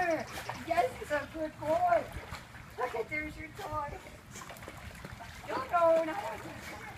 there. Yes, he's a good boy. Look at, there's your toy. No, no, no.